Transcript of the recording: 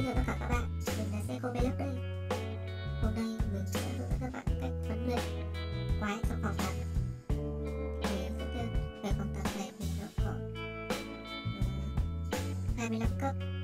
chào tất cả các bạn, mình là Seiko Vlog đây. Hôm nay mình sẽ hướng dẫn các bạn cách huấn luyện quái trong phòng tập. Thì về phòng tập này thì nó có 25 cấp.